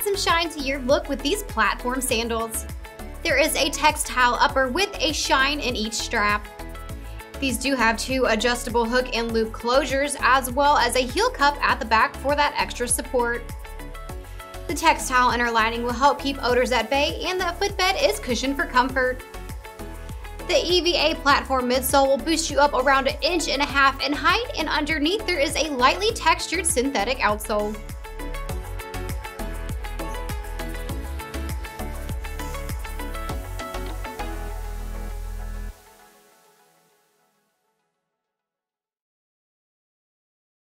some shine to your look with these platform sandals. There is a textile upper with a shine in each strap. These do have 2 adjustable hook and loop closures, as well as a heel cup at the back for that extra support. The textile inner lining will help keep odors at bay, and the footbed is cushioned for comfort. The EVA platform midsole will boost you up around 1.5 inches in height, and underneath there is a lightly textured synthetic outsole.